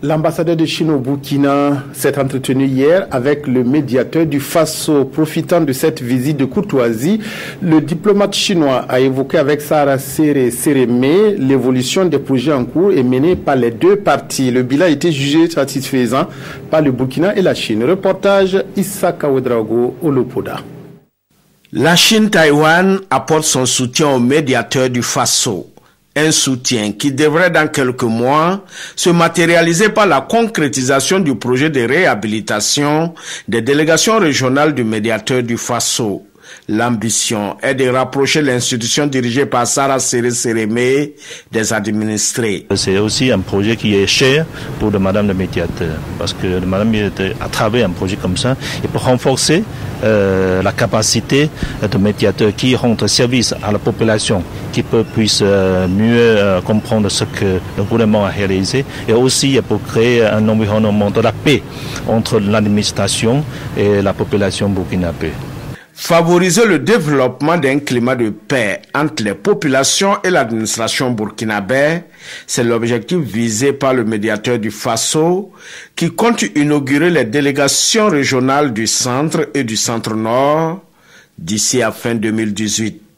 L'ambassadeur de Chine au Burkina s'est entretenu hier avec le médiateur du Faso. Profitant de cette visite de courtoisie, le diplomate chinois a évoqué avec Sarah Sérémé l'évolution des projets en cours et menés par les deux parties. Le bilan a été jugé satisfaisant par le Burkina et la Chine. Reportage Issa Kawedrago Olopoda. La Chine-Taïwan apporte son soutien au médiateur du Faso. Un soutien qui devrait dans quelques mois se matérialiser par la concrétisation du projet de réhabilitation des délégations régionales du médiateur du Faso. L'ambition est de rapprocher l'institution dirigée par Sarah Sérémé des administrés. C'est aussi un projet qui est cher pour Madame le médiateur, parce que Madame le médiateur, à travers un projet comme ça, il peut renforcer la capacité de médiateur qui rend service à la population, qui puisse mieux comprendre ce que le gouvernement a réalisé, et aussi pour créer un environnement de la paix entre l'administration et la population burkinabé. Favoriser le développement d'un climat de paix entre les populations et l'administration burkinabé, c'est l'objectif visé par le médiateur du Faso qui compte inaugurer les délégations régionales du centre et du centre-nord d'ici à fin 2018.